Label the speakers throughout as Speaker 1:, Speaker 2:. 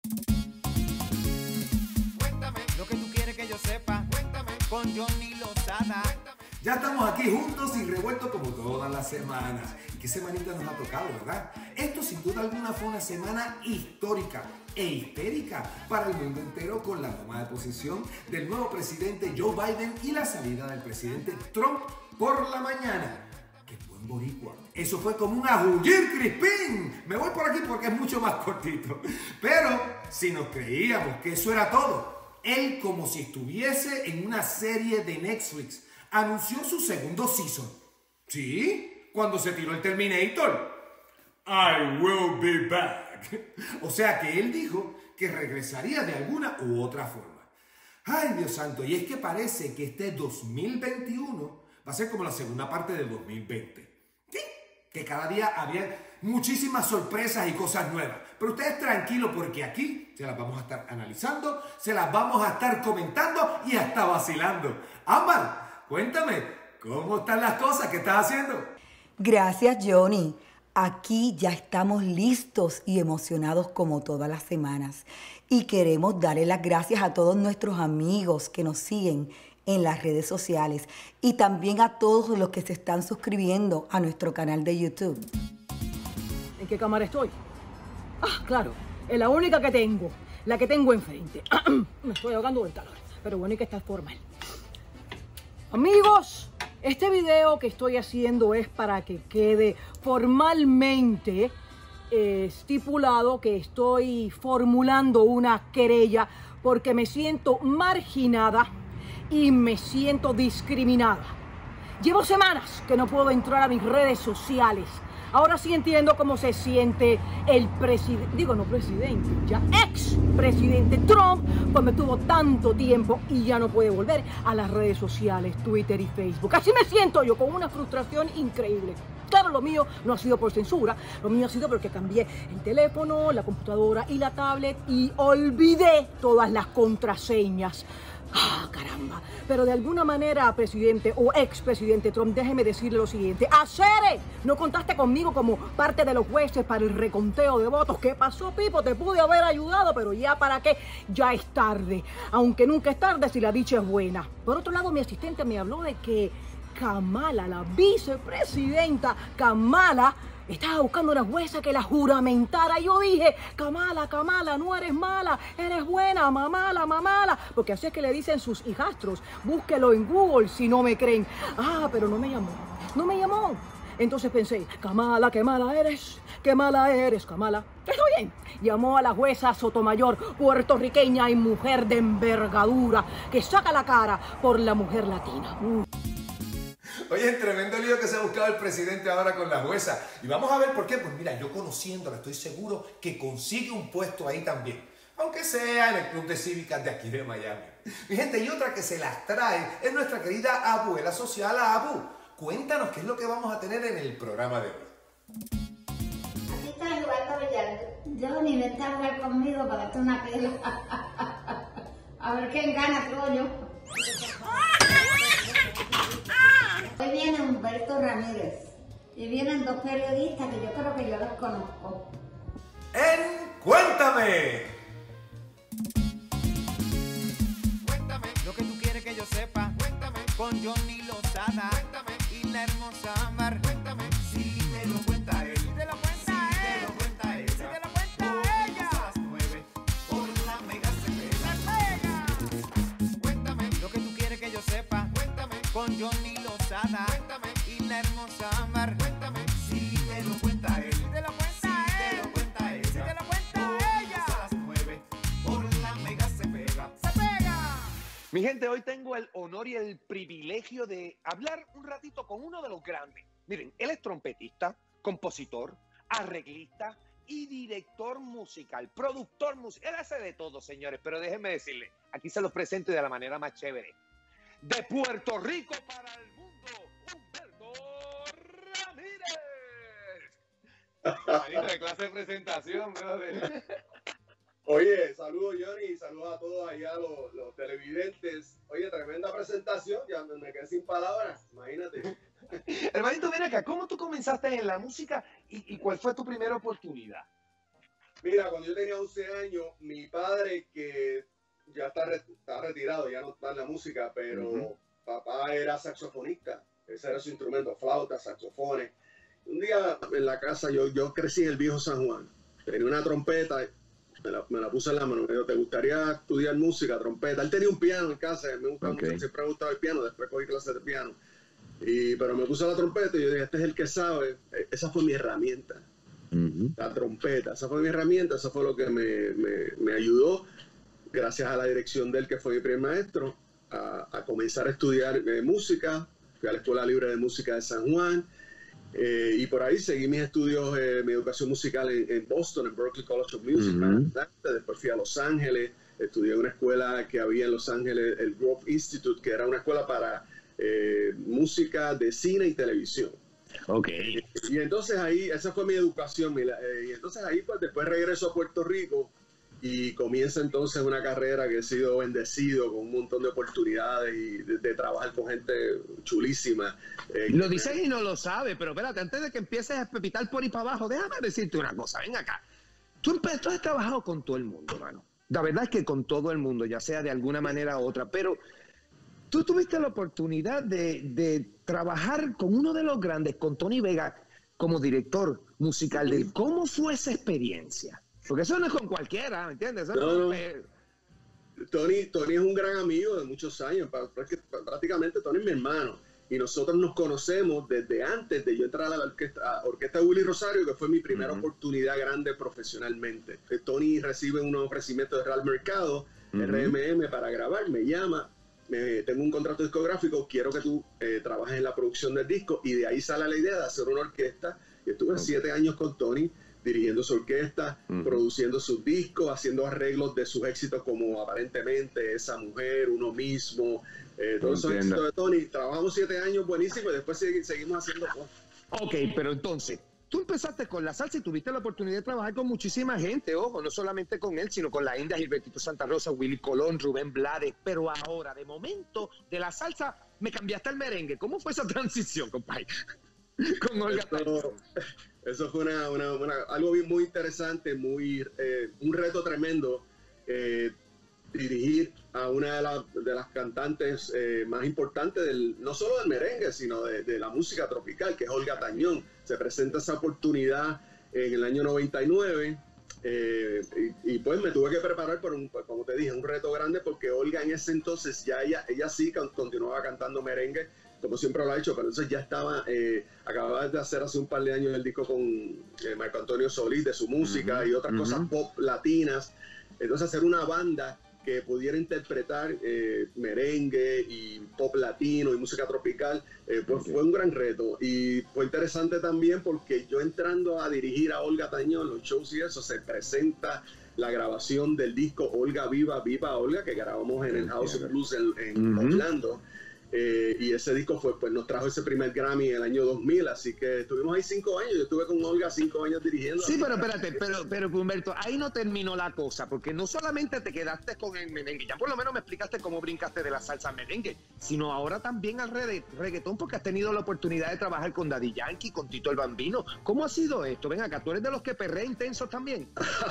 Speaker 1: Cuéntame lo que tú quieres que yo sepa. Cuéntame con Johnny Lozada.
Speaker 2: Ya estamos aquí juntos y revueltos como todas las semanas. ¿Y qué semanita nos ha tocado, verdad? Esto sin duda alguna fue una semana histórica e histérica para el mundo entero, con la toma de posición del nuevo presidente Joe Biden y la salida del presidente Trump por la mañana. ¡Qué buen boricua! Eso fue como un ajullir crispín. Me voy por aquí porque es mucho más cortito. Pero si nos creíamos que eso era todo, él, como si estuviese en una serie de Netflix, anunció su segundo season. ¿Sí? Cuando se tiró el Terminator. I will be back. O sea que él dijo que regresaría de alguna u otra forma. Ay, Dios santo, y es que parece que este 2021 va a ser como la segunda parte del 2020. ¿Sí? Que cada día había muchísimas sorpresas y cosas nuevas. Pero ustedes tranquilos, porque aquí se las vamos a estar analizando, se las vamos a estar comentando y hasta vacilando. Ámbar, cuéntame, ¿cómo están las cosas? ¿Qué estás haciendo?
Speaker 3: Gracias, Johnny. Aquí ya estamos listos y emocionados como todas las semanas. Y queremos darle las gracias a todos nuestros amigos que nos siguen en las redes sociales y también a todos los que se están suscribiendo a nuestro canal de YouTube.
Speaker 4: ¿En qué cámara estoy? Ah, claro, es la única que tengo, la que tengo enfrente. Me estoy ahogando del calor, pero bueno, hay que estar formal. Amigos, este video que estoy haciendo es para que quede formalmente estipulado que estoy formulando una querella porque me siento marginada y me siento discriminada. Llevo semanas que no puedo entrar a mis redes sociales. Ahora sí entiendo cómo se siente el presidente, digo no presidente, ya ex-presidente Trump, cuando tuvo tanto tiempo y ya no puede volver a las redes sociales, Twitter y Facebook. Así me siento yo, con una frustración increíble. Claro, lo mío no ha sido por censura, lo mío ha sido porque cambié el teléfono, la computadora y la tablet y olvidé todas las contraseñas. ¡Ah, caramba! Pero de alguna manera, presidente o expresidente Trump, déjeme decirle lo siguiente. ¡Acere! No contaste conmigo como parte de los jueces para el reconteo de votos. ¿Qué pasó, Pipo? Te pude haber ayudado, pero ya para qué, ya es tarde. Aunque nunca es tarde si la dicha es buena. Por otro lado, mi asistente me habló de que Kamala, la vicepresidenta Kamala, estaba buscando una jueza que la juramentara. Y yo dije, Kamala, Kamala, no eres mala, eres buena, mamala, mamala. Porque así es que le dicen sus hijastros. Búsquelo en Google si no me creen. Ah, pero no me llamó, no me llamó. Entonces pensé, Kamala, qué mala eres, Kamala. Está bien. Llamó a la jueza Sotomayor, puertorriqueña y mujer de envergadura, que saca la cara por la mujer latina.
Speaker 2: Oye, tremendo lío que se ha buscado el presidente ahora con la jueza. Y vamos a ver por qué. Pues mira, yo conociéndola estoy seguro que consigue un puesto ahí también. Aunque sea en el Club de Cívicas de aquí de Miami. Mi gente, y otra que se las trae es nuestra querida abuela social, Abu. Cuéntanos qué es lo que vamos a tener en el programa de hoy.
Speaker 5: Aquí está jugando billar. Johnny, vente a jugar conmigo para darte una pela. A ver quién gana, coño. Hoy viene Humberto Ramírez y vienen dos periodistas que yo creo que yo los conozco.
Speaker 2: Cuéntame.
Speaker 1: Cuéntame lo que tú quieres que yo sepa. Cuéntame con Johnny Lozada. Cuéntame y la hermosa Ámbar. Cuéntame si te lo cuenta él. Si te lo cuenta él. Si te lo cuenta ella. Si te lo cuenta ella. A las 9 por la Mega se pega. Cuéntame lo que tú quieres que yo sepa. Cuéntame con Johnny Lozada. Cuéntame y la hermosa Ámbar. Cuéntame si te lo cuenta él. Si te lo cuenta él. Si te lo cuenta ella. Si te lo cuenta ella. A las 9 por la Mega se pega. Se pega.
Speaker 6: Mi gente, hoy tengo el honor y el privilegio de hablar un ratito con uno de los grandes. Miren, él es trompetista, compositor, arreglista y director musical, productor musical. Él hace de todo, señores, pero déjenme decirle, aquí se los presento de la manera más chévere. De Puerto Rico para el mundo, Humberto Ramírez. Manito, de clase de presentación, brother.
Speaker 7: Oye, saludos Johnny, saludos a todos allá los televidentes. Oye, tremenda presentación, ya me quedé sin palabras, imagínate.
Speaker 6: Hermanito, ven acá, ¿cómo tú comenzaste en la música y cuál fue tu primera oportunidad?
Speaker 7: Mira, cuando yo tenía 11 años, mi padre, que ya está retirado, ya no está en la música, pero papá era saxofonista. Ese era su instrumento, flauta, saxofones. Un día en la casa, yo crecí en el viejo San Juan. Tenía una trompeta, me la puse en la mano. Me dijo, ¿te gustaría estudiar música, trompeta? Él tenía un piano en casa, me gustaba mucho, siempre me ha gustado el piano, después cogí clases de piano. Pero me puse la trompeta y yo dije, este es el que sabe. Esa fue mi herramienta. La trompeta, esa fue mi herramienta, eso fue lo que me ayudó, gracias a la dirección de él, que fue mi primer maestro, a comenzar a estudiar música. Fui a la Escuela Libre de Música de San Juan, y por ahí seguí mis estudios, mi educación musical en Boston, en Berklee College of Music. Después fui a Los Ángeles, estudié en una escuela que había en Los Ángeles, el Grove Institute, que era una escuela para música de cine y televisión.
Speaker 8: Okay.
Speaker 7: Y entonces ahí, esa fue mi educación, y entonces ahí pues después regreso a Puerto Rico y comienza entonces una carrera que he sido bendecido con un montón de oportunidades y de trabajar con gente chulísima.
Speaker 8: Lo dices y no lo sabes, pero espérate, antes de que empieces a pepitar por ahí para abajo, déjame decirte una cosa, ven acá. Tú has trabajado con todo el mundo, hermano. La verdad es que con todo el mundo, ya sea de alguna manera u otra, pero tú tuviste la oportunidad de trabajar con uno de los grandes, con Tony Vega, como director musical de él. ¿Cómo fue esa experiencia? Porque eso no es con cualquiera, ¿me entiendes?
Speaker 7: No. Tony es un gran amigo de muchos años, prácticamente Tony es mi hermano, y nosotros nos conocemos desde antes de yo entrar a la orquesta de Willy Rosario, que fue mi primera oportunidad grande profesionalmente. Tony recibe unos ofrecimientos de Real Mercado, RMM, para grabar, me llama. Tengo un contrato discográfico, quiero que tú trabajes en la producción del disco, y de ahí sale la idea de hacer una orquesta. Y estuve 7 años con Tony dirigiendo su orquesta, produciendo sus discos, haciendo arreglos de sus éxitos como Aparentemente, Esa Mujer, Uno Mismo, todos esos éxitos de Tony. Trabajamos 7 años buenísimos y después seguimos haciendo cosas.
Speaker 8: Ok, pero entonces, tú empezaste con la salsa y tuviste la oportunidad de trabajar con muchísima gente, ojo, no solamente con él, sino con la India, Gilbertito Santa Rosa, Willy Colón, Rubén Blades, pero ahora, de momento, de la salsa, me cambiaste al merengue. ¿Cómo fue esa transición, compadre? Con Olga Tañón.
Speaker 7: Eso fue algo muy interesante, un reto tremendo, dirigir a una de las cantantes más importantes, no solo del merengue, sino de la música tropical, que es Olga Tañón. Se presenta esa oportunidad en el año 99, y pues me tuve que preparar como te dije, un reto grande, porque Olga en ese entonces ella sí continuaba cantando merengue, como siempre lo ha hecho, pero entonces ya acababa de hacer hace un par de años el disco con Marco Antonio Solís, de su música y otras cosas pop latinas. Entonces hacer una banda que pudiera interpretar merengue y pop latino y música tropical, pues fue un gran reto. Y fue interesante también porque yo entrando a dirigir a Olga Tañón, los shows y eso, se presenta la grabación del disco Olga Viva, Viva Olga, que grabamos en el House of Blues en Orlando. Y ese disco pues nos trajo ese primer Grammy en el año 2000, así que estuvimos ahí 5 años. Yo estuve con Olga 5 años dirigiendo.
Speaker 8: Sí, pero espérate, pero Humberto, ahí no terminó la cosa, porque no solamente te quedaste con el merengue, ya por lo menos me explicaste cómo brincaste de la salsa al merengue, sino ahora también al reggaetón, porque has tenido la oportunidad de trabajar con Daddy Yankee, con Tito el Bambino. ¿Cómo ha sido esto? Ven acá, ¿tú eres de los que perrea intensos también?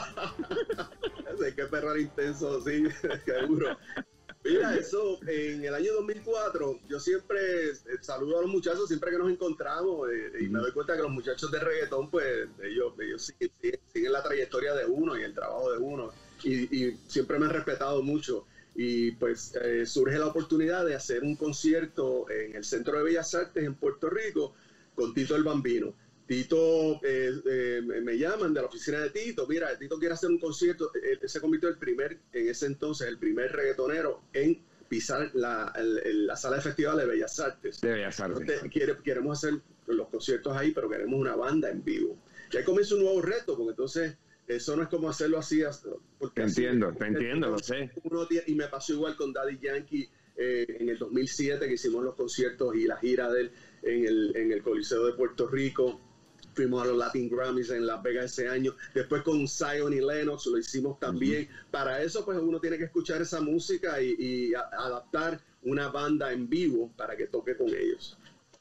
Speaker 7: Hay que perrear intenso, sí, seguro. Mira, eso, en el año 2004, yo siempre saludo a los muchachos siempre que nos encontramos, y me doy cuenta que los muchachos de reggaetón, pues ellos siguen la trayectoria de uno y el trabajo de uno, y siempre me han respetado mucho. Y pues surge la oportunidad de hacer un concierto en el Centro de Bellas Artes en Puerto Rico con Tito el Bambino. Tito, me llaman de la oficina de Tito, mira, Tito quiere hacer un concierto. Él se convirtió en ese entonces, el primer reggaetonero en pisar la sala de festival de Bellas Artes. Entonces, queremos hacer los conciertos ahí, pero queremos una banda en vivo. Y ahí comienza un nuevo reto, porque entonces eso no es como hacerlo así.
Speaker 8: Te entiendo, lo sé.
Speaker 7: Y me pasó igual con Daddy Yankee en el 2007, que hicimos los conciertos y la gira de él en el Coliseo de Puerto Rico. Fuimos a los Latin Grammys en Las Vegas ese año. Después con Zion y Lennox lo hicimos también. Para eso, pues uno tiene que escuchar esa música y adaptar una banda en vivo para que toque con ellos.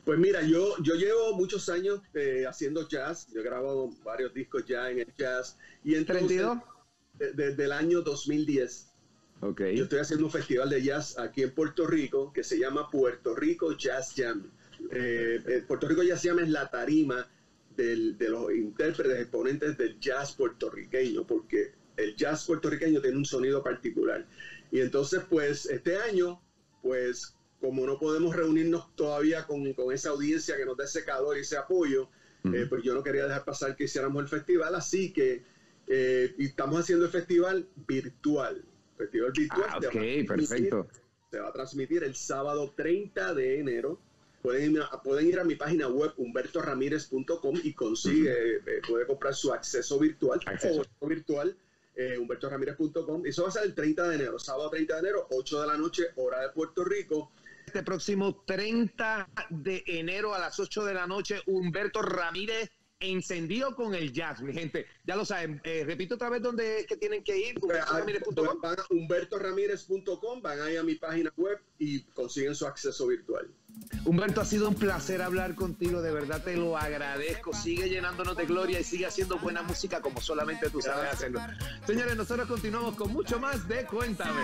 Speaker 7: Pues mira, yo llevo muchos años haciendo jazz. Yo he grabado varios discos ya en el jazz. Y entonces,
Speaker 8: 32.
Speaker 7: Desde el año 2010,
Speaker 8: Okay.
Speaker 7: yo estoy haciendo un festival de jazz aquí en Puerto Rico que se llama Puerto Rico Jazz Jam. Puerto Rico Jazz Jam es la tarima de los intérpretes, exponentes del jazz puertorriqueño, porque el jazz puertorriqueño tiene un sonido particular. Y entonces, pues, este año, pues, como no podemos reunirnos todavía con esa audiencia que nos da ese calor y ese apoyo, pues yo no quería dejar pasar que hiciéramos el festival, así que y estamos haciendo el festival virtual. Festival virtual.
Speaker 8: Perfecto.
Speaker 7: Se va a transmitir el sábado 30 de enero. Pueden ir a mi página web humbertoramirez.com y puede comprar su acceso virtual. O virtual, humbertoramirez.com. Eso va a ser el 30 de enero, sábado 30 de enero, 8 de la noche, hora de Puerto Rico.
Speaker 8: Este próximo 30 de enero a las 8 de la noche, Humberto Ramírez encendido con el jazz, mi gente. Ya lo saben. Repito otra vez dónde es que tienen que ir.
Speaker 7: Humbertoramirez.com. Van a humbertoramirez.com, van ahí a mi página web y consiguen su acceso virtual.
Speaker 8: Humberto, ha sido un placer hablar contigo, de verdad te lo agradezco. Sigue llenándonos de gloria y sigue haciendo buena música como solamente tú sabes hacerlo. Señores, nosotros continuamos con mucho más de Cuéntame.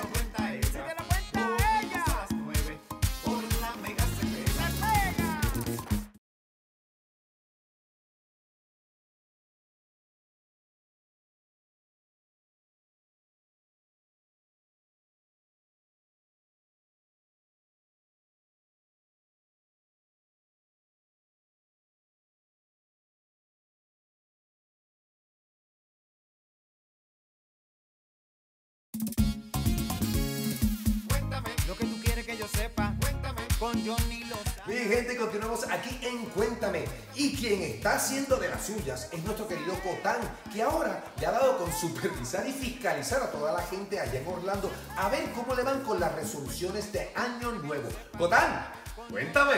Speaker 1: Lo que tú quieres que yo sepa, cuéntame con Johnny Lozada.
Speaker 2: Mi gente, continuamos aquí en Cuéntame. Y quien está haciendo de las suyas es nuestro querido Cotán, que ahora le ha dado con supervisar y fiscalizar a toda la gente allá en Orlando a ver cómo le van con las resoluciones de Año Nuevo. Cotán, cuéntame.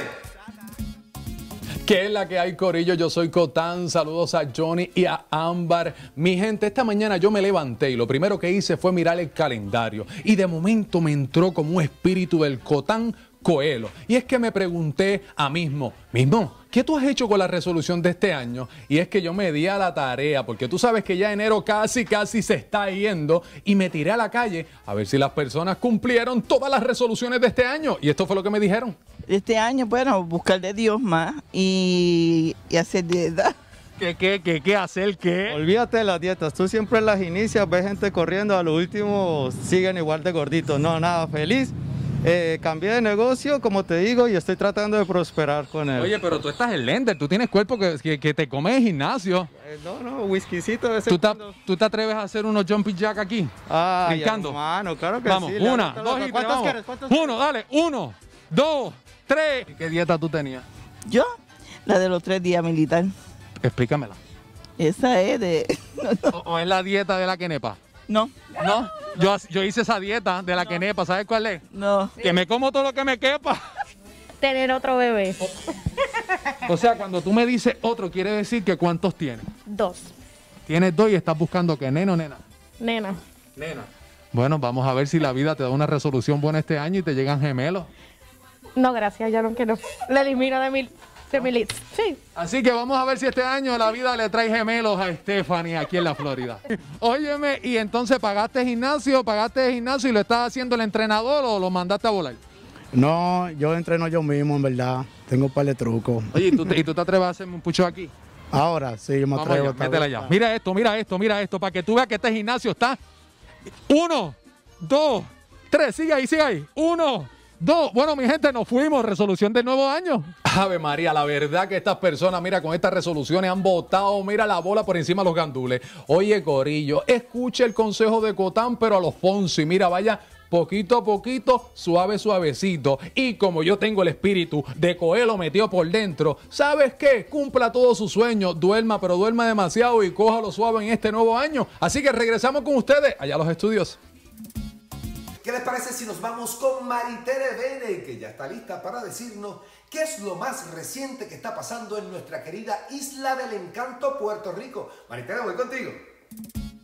Speaker 9: ¿Qué es la que hay, corillo? Yo soy Cotán, saludos a Johnny y a Ámbar. Mi gente, esta mañana yo me levanté y lo primero que hice fue mirar el calendario y de momento me entró como un espíritu del Cotán Coelho. Y es que me pregunté a mismo, ¿qué tú has hecho con la resolución de este año? Y es que yo me di a la tarea, porque tú sabes que ya enero casi se está yendo, y me tiré a la calle a ver si las personas cumplieron todas las resoluciones de este año. Y esto fue lo que me dijeron.
Speaker 10: Este año, bueno, buscar de Dios más y hacer dieta.
Speaker 9: ¿Qué hacer qué?
Speaker 11: Olvídate de las dietas, tú siempre las inicias, ves gente corriendo, a lo último siguen igual de gorditos. No, nada, feliz. Cambié de negocio, como te digo, y estoy tratando de prosperar con él.
Speaker 9: Oye, pero tú estás en Lender, tú tienes cuerpo que te comes en gimnasio.
Speaker 11: No, whiskycito de vez en cuando.
Speaker 9: ¿Tú te atreves a hacer unos jumping jack aquí? Brincando.
Speaker 11: Hermano, claro que
Speaker 9: vamos,
Speaker 11: sí.
Speaker 9: Una, dos y tres,
Speaker 11: ¿Cuántos
Speaker 9: vamos.
Speaker 11: quieres?
Speaker 9: Uno, dale, 1, 2, 3. ¿Qué dieta tú tenías?
Speaker 10: Yo, la de los 3 días militar.
Speaker 9: Explícamela.
Speaker 10: Esa es de...
Speaker 9: ¿O es la dieta de la quenepa?
Speaker 10: No.
Speaker 9: ¿No? Yo hice esa dieta de la quenepa, ¿sabes cuál es?
Speaker 10: No.
Speaker 9: Que me como todo lo que me quepa.
Speaker 12: Tener otro bebé.
Speaker 9: O sea, cuando tú me dices otro, quiere decir que ¿cuántos tienes?
Speaker 12: 2.
Speaker 9: Tienes 2 y estás buscando que nena o nena.
Speaker 12: Nena.
Speaker 9: Nena. Bueno, vamos a ver si la vida te da una resolución buena este año y te llegan gemelos.
Speaker 12: No, gracias, ya no quiero. La elimino de mi lista. Sí.
Speaker 9: Así que vamos a ver si este año la vida le trae gemelos a Stephanie aquí en la Florida. Óyeme, y entonces ¿pagaste gimnasio y lo estás haciendo el entrenador o lo mandaste a volar?
Speaker 11: No, yo entreno yo mismo, en verdad. Tengo un par de trucos.
Speaker 9: Oye, ¿y tú te atreves a hacerme un pucho aquí?
Speaker 11: Ahora sí, yo me atrevo.
Speaker 9: Vamos allá, métela ya. Mira esto, para que tú veas que este gimnasio está. 1, 2, 3, sigue ahí. 1, 2. Bueno, mi gente, nos fuimos. Resolución del nuevo año. Ave María, la verdad que estas personas, mira, con estas resoluciones han botado, mira, la bola por encima de los gandules. Oye, corillo, escuche el consejo de Cotán, pero a los Fonsi. Mira, vaya poquito a poquito, suavecito. Y como yo tengo el espíritu de Coelho metido por dentro, ¿sabes qué? Cumpla todos sus sueños, duerma, pero duerma demasiado y cójalo suave en este nuevo año. Así que regresamos con ustedes allá a los estudios.
Speaker 2: ¿Qué les parece si nos vamos con Maritere Bene, que ya está lista para decirnos qué es lo más reciente que está pasando en nuestra querida Isla del Encanto, Puerto Rico? Maritere, voy contigo.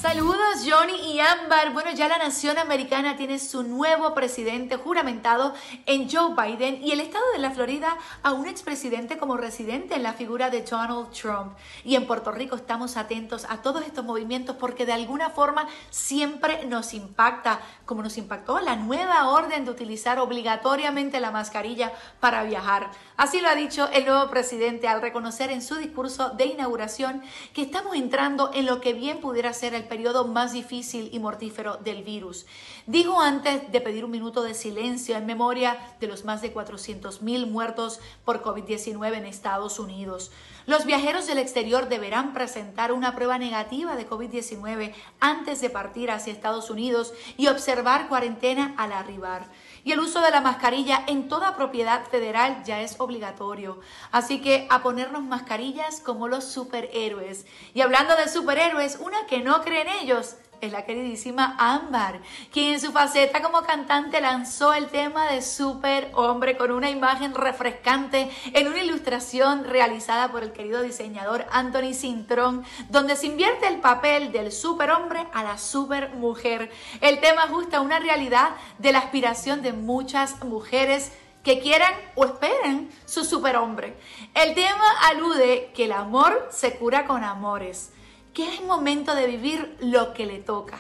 Speaker 13: Saludos Johnny y Ámbar. Bueno, ya la nación americana tiene su nuevo presidente juramentado en Joe Biden y el estado de la Florida a un expresidente como residente en la figura de Donald Trump. Y en Puerto Rico estamos atentos a todos estos movimientos porque de alguna forma siempre nos impacta, como nos impactó la nueva orden de utilizar obligatoriamente la mascarilla para viajar. Así lo ha dicho el nuevo presidente al reconocer en su discurso de inauguración que estamos entrando en lo que bien pudiera ser el periodo más difícil y mortífero del virus. Dijo antes de pedir un minuto de silencio en memoria de los más de 400,000 muertos por COVID-19 en Estados Unidos. Los viajeros del exterior deberán presentar una prueba negativa de COVID-19 antes de partir hacia Estados Unidos y observar cuarentena al arribar. Y el uso de la mascarilla en toda propiedad federal ya es obligatorio. Así que a ponernos mascarillas como los superhéroes. Y hablando de superhéroes, una que no cree en ellos es la queridísima Ámbar, quien en su faceta como cantante lanzó el tema de Superhombre con una imagen refrescante en una ilustración realizada por el querido diseñador Anthony Cintrón, donde se invierte el papel del superhombre a la supermujer. El tema ajusta una realidad de la aspiración de muchas mujeres que quieran o esperen su superhombre. El tema alude que el amor se cura con amores, que es momento de vivir lo que le toca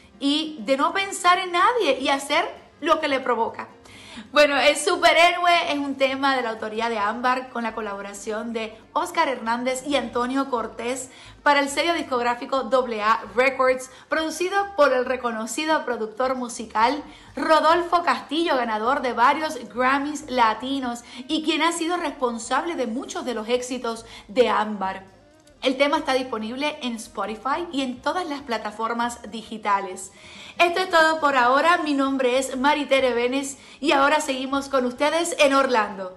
Speaker 13: y de no pensar en nadie y hacer lo que le provoca. Bueno, el superhéroe es un tema de la autoría de Ámbar con la colaboración de Oscar Hernández y Antonio Cortés para el sello discográfico AA Records, producido por el reconocido productor musical Rodolfo Castillo, ganador de varios Grammys latinos y quien ha sido responsable de muchos de los éxitos de Ámbar. El tema está disponible en Spotify y en todas las plataformas digitales. Esto es todo por ahora. Mi nombre es Maritere Benes y ahora seguimos con ustedes en Orlando.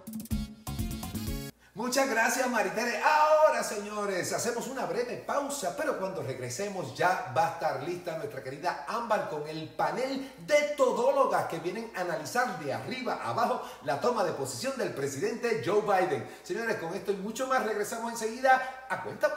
Speaker 2: Muchas gracias, Maritere. Ahora, señores, hacemos una breve pausa, pero cuando regresemos ya va a estar lista nuestra querida Ámbar con el panel de todólogas que vienen a analizar de arriba a abajo la toma de posesión del presidente Joe Biden. Señores, con esto y mucho más regresamos enseguida a Cuenta.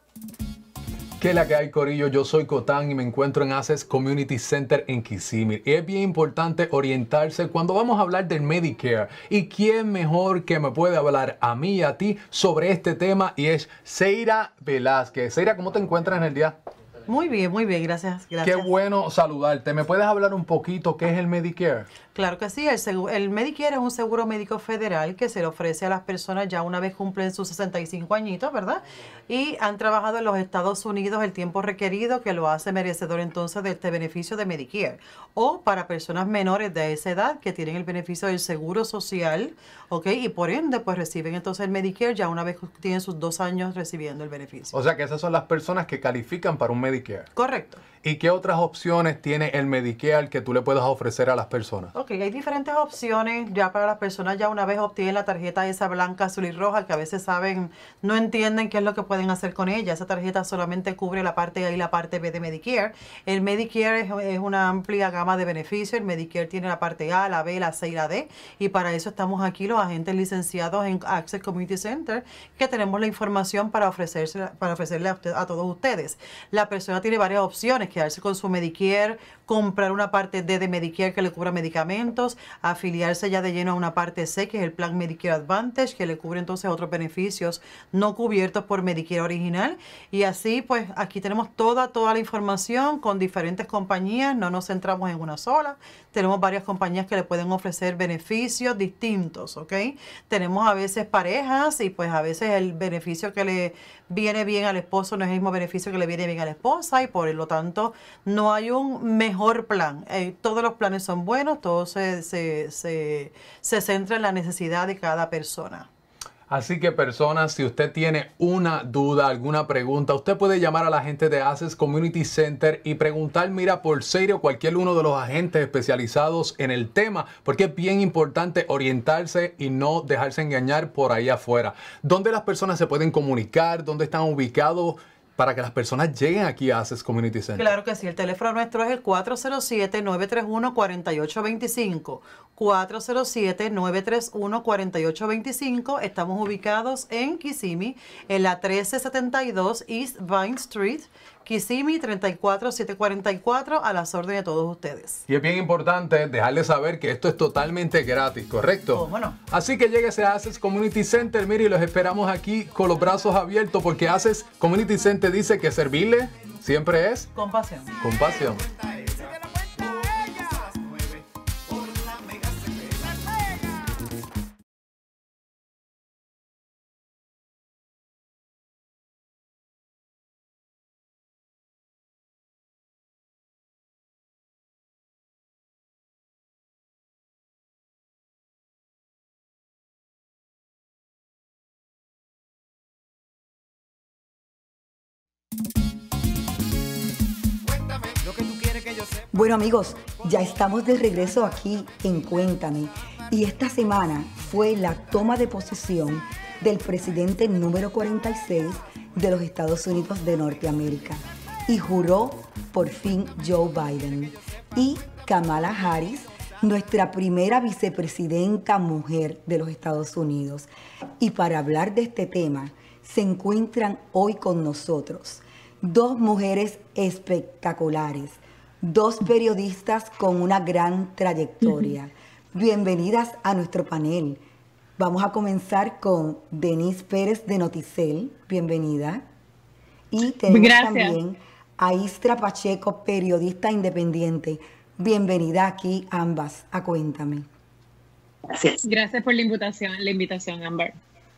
Speaker 9: ¿Qué es la que hay, corillo? Yo soy Cotán y me encuentro en Access Community Center en Kissimmee. Y es bien importante orientarse cuando vamos a hablar del Medicare. ¿Y quién mejor que me puede hablar a mí y a ti sobre este tema? Y es Seira Velázquez. Seira, ¿cómo te encuentras en el día?
Speaker 14: Muy bien, gracias.
Speaker 9: Qué bueno saludarte. ¿Me puedes hablar un poquito qué es el Medicare?
Speaker 14: Claro que sí, el Medicare es un seguro médico federal que se le ofrece a las personas ya una vez cumplen sus 65 añitos, ¿verdad? Y han trabajado en los Estados Unidos el tiempo requerido, que lo hace merecedor entonces de este beneficio de Medicare. O para personas menores de esa edad que tienen el beneficio del seguro social, ¿ok? Y por ende, pues reciben entonces el Medicare ya una vez tienen sus 2 años recibiendo el beneficio.
Speaker 9: O sea que esas son las personas que califican para un Medicare.
Speaker 14: Correcto.
Speaker 9: ¿Y qué otras opciones tiene el Medicare que tú le puedas ofrecer a las personas?
Speaker 14: Ok, hay diferentes opciones ya para las personas ya una vez obtienen la tarjeta esa blanca, azul y roja que a veces no entienden qué es lo que pueden hacer con ella. Esa tarjeta solamente cubre la parte A y la parte B de Medicare. El Medicare es una amplia gama de beneficios. El Medicare tiene la parte A, la B, la C y la D. Y para eso estamos aquí los agentes licenciados en Access Community Center que tenemos la información para ofrecerle a todos ustedes. La persona tiene varias opciones: quedarse con su Medicare, comprar una parte D de Medicare que le cubra medicamentos, afiliarse ya de lleno a una parte C, que es el plan Medicare Advantage, que le cubre entonces otros beneficios no cubiertos por Medicare original. Y así, pues, aquí tenemos toda la información con diferentes compañías, no nos centramos en una sola. Tenemos varias compañías que le pueden ofrecer beneficios distintos, ¿ok? Tenemos a veces parejas y pues a veces el beneficio que le viene bien al esposo no es el mismo beneficio que le viene bien a la esposa y por lo tanto no hay un mejor plan. Todos los planes son buenos, todo se centra en la necesidad de cada persona.
Speaker 9: Así que personas, si usted tiene una duda, alguna pregunta, usted puede llamar a la gente de Access Community Center y preguntar, mira, por Seira o cualquier uno de los agentes especializados en el tema, porque es bien importante orientarse y no dejarse engañar por ahí afuera. ¿Dónde las personas se pueden comunicar? ¿Dónde están ubicados? Para que las personas lleguen aquí a Access Community Center.
Speaker 14: Claro que sí, el teléfono nuestro es el 407-931-4825. 407-931-4825. Estamos ubicados en Kissimmee, en la 1372 East Vine Street, Kissimmee 34744, a las órdenes de todos ustedes.
Speaker 9: Y es bien importante dejarles saber que esto es totalmente gratis, ¿correcto?
Speaker 14: ¿Cómo no?
Speaker 9: Así que lléguese a Access Community Center, mire, y los esperamos aquí con los brazos abiertos, porque Access Community Center dice que servirle siempre es
Speaker 14: Compasión.
Speaker 9: compasión.
Speaker 3: Bueno amigos, ya estamos de regreso aquí en Cuéntame y esta semana fue la toma de posesión del presidente número 46 de los Estados Unidos de Norteamérica y juró por fin Joe Biden y Kamala Harris, nuestra primera vicepresidenta mujer de los Estados Unidos. Y para hablar de este tema se encuentran hoy con nosotros dos mujeres espectaculares, dos periodistas con una gran trayectoria. Bienvenidas a nuestro panel. Vamos a comenzar con Denise Pérez de Noticel. Bienvenida. Y tenemos también a Istra Pacheco, periodista independiente. Bienvenida aquí ambas a Cuéntame.
Speaker 15: Gracias. Gracias por la invitación, Amber.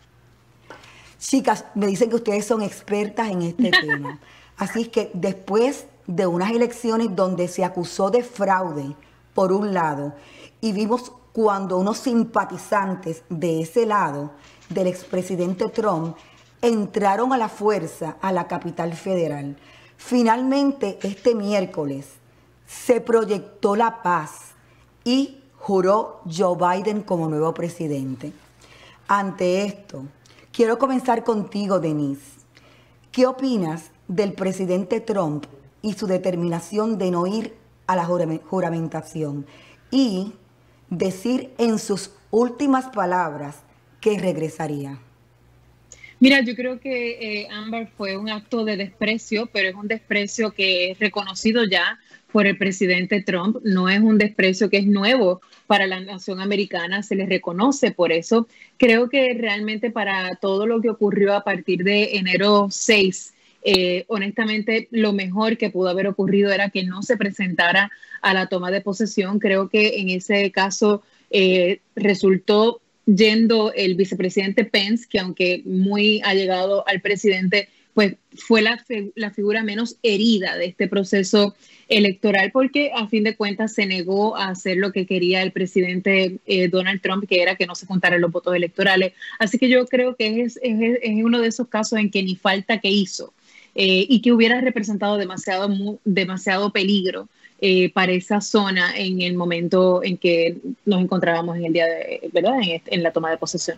Speaker 3: Chicas, me dicen que ustedes son expertas en este tema. Así es que después de unas elecciones donde se acusó de fraude, por un lado, y vimos cuando unos simpatizantes de ese lado, del expresidente Trump, entraron a la fuerza a la capital federal. Finalmente, este miércoles, se proyectó la paz y juró Joe Biden como nuevo presidente. Ante esto, quiero comenzar contigo, Denise. ¿Qué opinas del presidente Trump y su determinación de no ir a la juramentación y decir en sus últimas palabras que regresaría?
Speaker 15: Mira, yo creo que Amber fue un acto de desprecio, pero es un desprecio que es reconocido ya por el presidente Trump. No es un desprecio que es nuevo para la nación americana, se le reconoce por eso. Creo que realmente para todo lo que ocurrió a partir de enero 6, honestamente lo mejor que pudo haber ocurrido era que no se presentara a la toma de posesión. Creo que en ese caso resultó yendo el vicepresidente Pence, que aunque muy allegado al presidente, pues fue la figura menos herida de este proceso electoral, porque a fin de cuentas se negó a hacer lo que quería el presidente Donald Trump, que era que no se contaran los votos electorales. Así que yo creo que es uno de esos casos en que ni falta que hizo y que hubiera representado demasiado peligro para esa zona en el momento en que nos encontrábamos en el día de, ¿verdad? En la toma de posesión.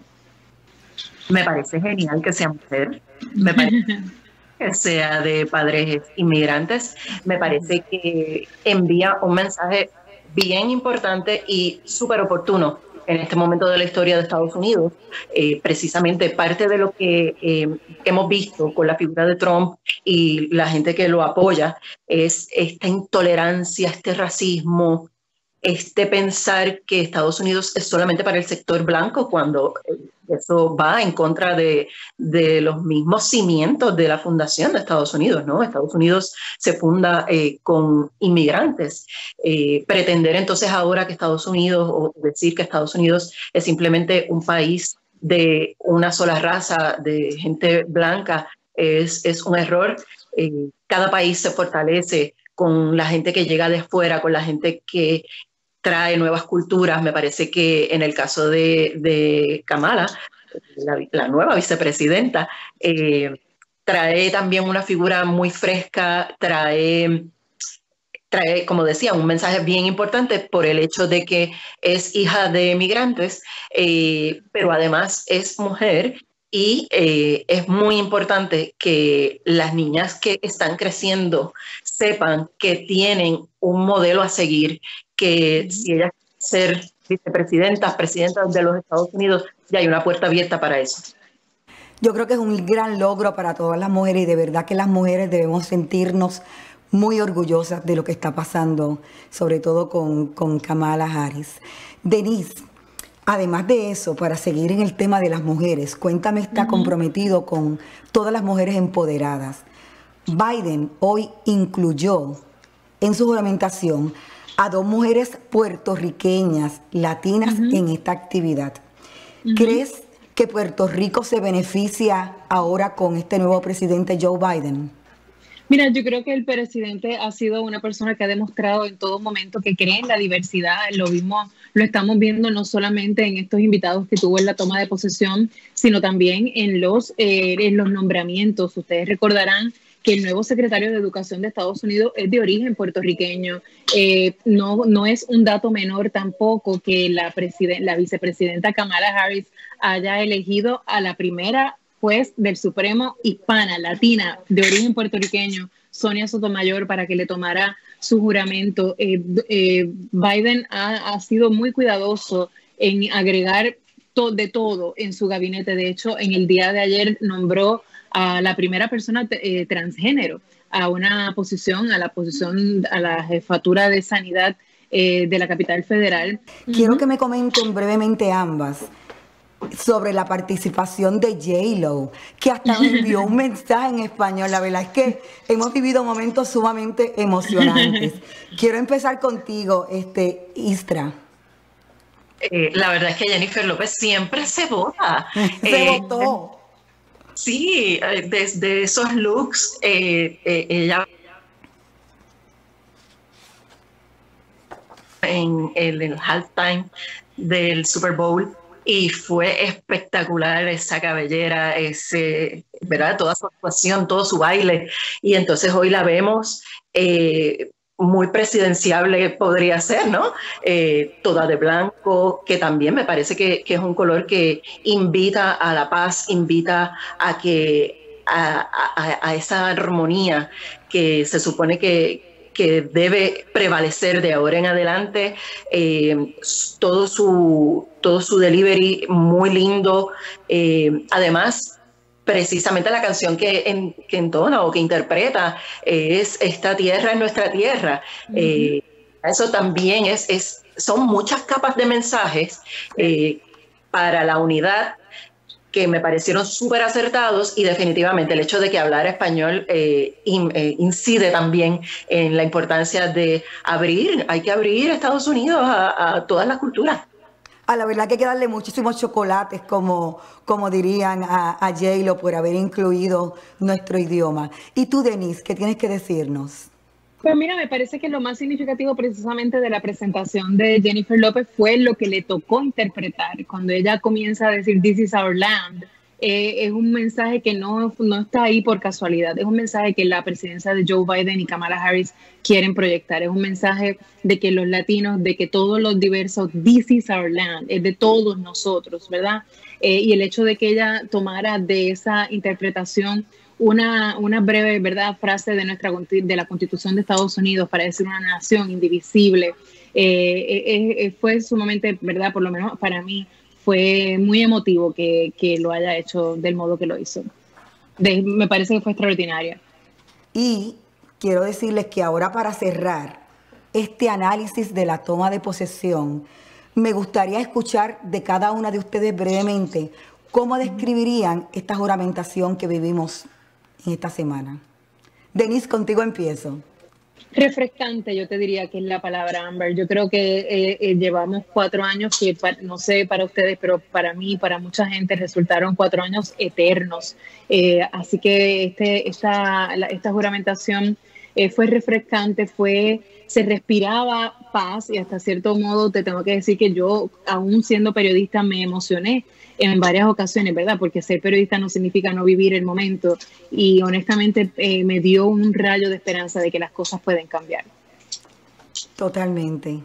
Speaker 16: Me parece genial que sea mujer, me parece que sea de padres inmigrantes, me parece que envía un mensaje bien importante y súper oportuno en este momento de la historia de Estados Unidos. Precisamente parte de lo que hemos visto con la figura de Trump y la gente que lo apoya es esta intolerancia, este racismo, este pensar que Estados Unidos es solamente para el sector blanco, cuando eso va en contra de los mismos cimientos de la fundación de Estados Unidos, ¿no? Estados Unidos se funda con inmigrantes. Pretender entonces ahora que Estados Unidos, o decir que Estados Unidos es simplemente un país de una sola raza, de gente blanca, es un error. Cada país se fortalece con la gente que llega de fuera, con la gente que trae nuevas culturas. Me parece que en el caso de Kamala, la nueva vicepresidenta, trae también una figura muy fresca, trae, como decía, un mensaje bien importante por el hecho de que es hija de migrantes, pero además es mujer. Y es muy importante que las niñas que están creciendo sepan que tienen un modelo a seguir, que si ellas quieren ser presidenta de los Estados Unidos, ya hay una puerta abierta para eso.
Speaker 3: Yo creo que es un gran logro para todas las mujeres y de verdad que las mujeres debemos sentirnos muy orgullosas de lo que está pasando, sobre todo con Kamala Harris. Denise, además de eso, para seguir en el tema de las mujeres, Cuéntame está comprometido con todas las mujeres empoderadas. Biden hoy incluyó en su juramentación a 2 mujeres puertorriqueñas, latinas, en esta actividad. ¿Crees que Puerto Rico se beneficia ahora con este nuevo presidente Joe Biden?
Speaker 15: Mira, yo creo que el presidente ha sido una persona que ha demostrado en todo momento que cree en la diversidad. Lo estamos viendo no solamente en estos invitados que tuvo en la toma de posesión, sino también en los nombramientos. Ustedes recordarán que el nuevo secretario de Educación de Estados Unidos es de origen puertorriqueño. No es un dato menor tampoco que la vicepresidenta Kamala Harris haya elegido a la primera juez del Supremo hispana, latina, de origen puertorriqueño, Sonia Sotomayor, para que le tomara su juramento. Biden ha sido muy cuidadoso en agregar de todo en su gabinete. De hecho, en el día de ayer nombró a la primera persona transgénero a la posición, a la jefatura de sanidad de la capital federal.
Speaker 3: Quiero que me comenten brevemente ambas sobre la participación de J-Lo, que hasta me envió un mensaje en español. La verdad es que hemos vivido momentos sumamente emocionantes. Quiero empezar contigo, Istra.
Speaker 16: La verdad es que Jennifer López siempre se vota.
Speaker 3: Se votó.
Speaker 16: Sí, desde esos looks, ella en el halftime del Super Bowl, y fue espectacular esa cabellera, ¿verdad? Toda su actuación, todo su baile, y entonces hoy la vemos muy presidenciable, podría ser, ¿no? Toda de blanco, que también me parece que es un color que invita a la paz, invita a esa armonía que se supone que debe prevalecer de ahora en adelante. Todo su delivery muy lindo. Además, precisamente la canción que entona o que interpreta es Esta tierra es nuestra tierra. Eso también son muchas capas de mensajes para la unidad que me parecieron súper acertados, y definitivamente el hecho de que hablara español incide también en la importancia de hay que abrir Estados Unidos a todas las culturas.
Speaker 3: A la verdad que hay que darle muchísimos chocolates, como dirían a J-Lo, por haber incluido nuestro idioma. Y tú, Denise, ¿qué tienes que decirnos?
Speaker 15: Pues mira, me parece que lo más significativo precisamente de la presentación de Jennifer López fue lo que le tocó interpretar. Cuando ella comienza a decir "This is our land", es un mensaje que no está ahí por casualidad. Es un mensaje que la presidencia de Joe Biden y Kamala Harris quieren proyectar. Es un mensaje de que los latinos, de que todos los diversos, "This is our land", es de todos nosotros, ¿verdad? Y el hecho de que ella tomara de esa interpretación una breve, ¿verdad?, frase de la Constitución de Estados Unidos para decir una nación indivisible, fue sumamente, ¿verdad?, por lo menos para mí, fue muy emotivo que lo haya hecho del modo que lo hizo. Me parece que fue extraordinaria.
Speaker 3: Y quiero decirles que ahora, para cerrar este análisis de la toma de posesión, me gustaría escuchar de cada una de ustedes brevemente cómo describirían esta juramentación que vivimos en esta semana. Denise, contigo empiezo.
Speaker 15: Refrescante, yo te diría que es la palabra, Amber. Yo creo que llevamos 4 años que, no sé para ustedes, pero para mí, para mucha gente, resultaron 4 años eternos. Así que esta juramentación fue refrescante, se respiraba paz, y hasta cierto modo te tengo que decir que yo, aún siendo periodista, me emocioné en varias ocasiones, ¿verdad? Porque ser periodista no significa no vivir el momento, y honestamente me dio un rayo de esperanza de que las cosas pueden cambiar.
Speaker 3: Totalmente.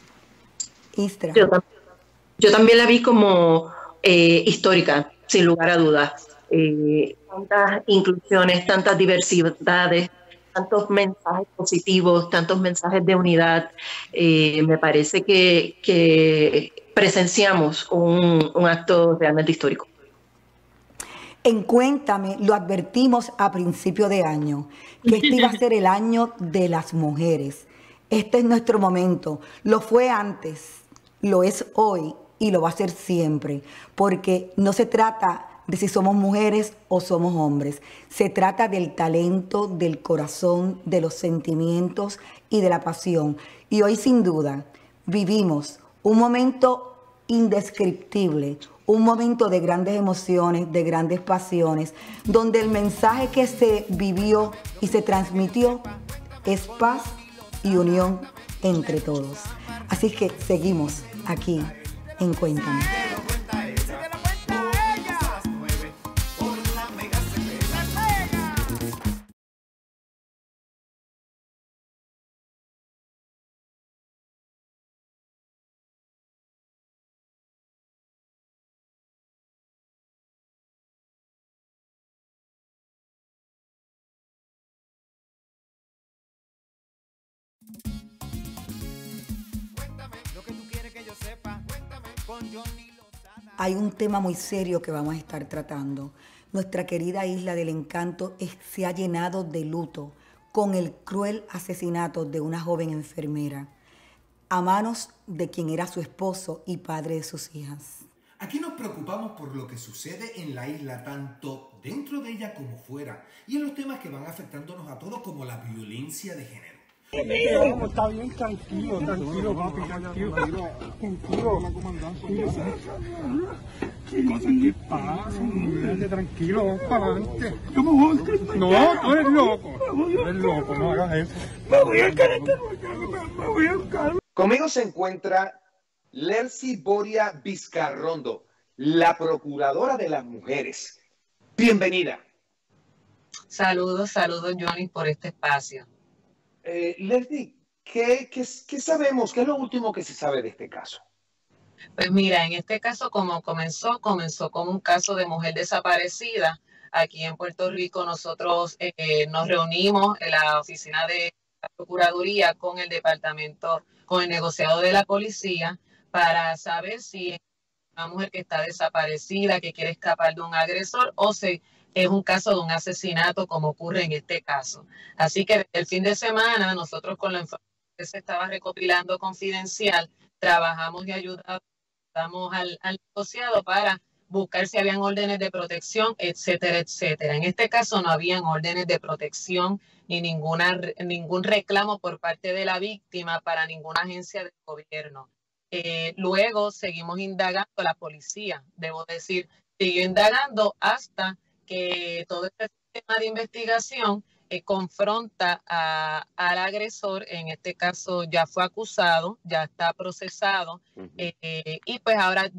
Speaker 3: Istra.
Speaker 16: Yo también la vi como histórica, sin lugar a dudas. Tantas inclusiones, tantas diversidades, tantos mensajes positivos, tantos mensajes de unidad. Me parece que presenciamos un acto realmente histórico.
Speaker 3: En Cuéntame lo advertimos a principio de año, que este iba a ser el año de las mujeres. Este es nuestro momento. Lo fue antes, lo es hoy y lo va a ser siempre, porque no se trata de si somos mujeres o somos hombres. Se trata del talento, del corazón, de los sentimientos y de la pasión. Y hoy sin duda vivimos un momento indescriptible, un momento de grandes emociones, de grandes pasiones, donde el mensaje que se vivió y se transmitió es paz y unión entre todos. Así que seguimos aquí en Cuéntame. Hay un tema muy serio que vamos a estar tratando. Nuestra querida Isla del Encanto se ha llenado de luto con el cruel asesinato de una joven enfermera a manos de quien era su esposo y padre de sus hijas.
Speaker 2: Aquí nos preocupamos por lo que sucede en la isla, tanto dentro de ella como fuera, y en los temas que van afectándonos a todos, como la violencia de género.
Speaker 17: Está bien, tranquilo, papi, tranquilo. ¿Qué cosas que pasan? Tranquilo, vamos para adelante. No, tú eres loco. Eres loco, no hagas eso. Me voy a caer, me voy a caer.
Speaker 6: Conmigo se encuentra Lercy Boria Vizcarrondo, la procuradora de las mujeres. Bienvenida.
Speaker 18: Saludos, Johnny, por este espacio.
Speaker 6: Lercy, ¿qué sabemos? ¿Qué es lo último que se sabe de este caso?
Speaker 18: Pues mira, en este caso, como comenzó como un caso de mujer desaparecida. Aquí en Puerto Rico nosotros nos reunimos en la oficina de la Procuraduría con el departamento, con el negociado de la policía, para saber si es una mujer que está desaparecida, que quiere escapar de un agresor, o si es un caso de un asesinato, como ocurre en este caso. Así que el fin de semana, nosotros con la información que se estaba recopilando confidencial, trabajamos y ayudamos al negociado para buscar si habían órdenes de protección, etcétera, etcétera. En este caso no habían órdenes de protección ni ningún reclamo por parte de la víctima para ninguna agencia de gobierno. Luego seguimos indagando, la policía, debo decir, siguió indagando hasta que todo este sistema de investigación confronta al agresor. En este caso ya fue acusado, ya está procesado, y pues